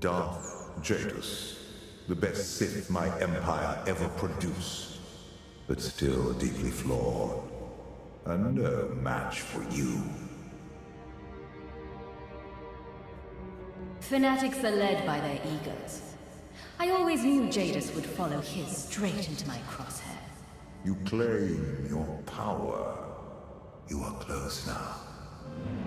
Darth Jadus, the best Sith my empire ever produced, but still deeply flawed, and no match for you. Fanatics are led by their egos. I always knew Jadus would follow his straight into my crosshair. You claim your power. You are close now.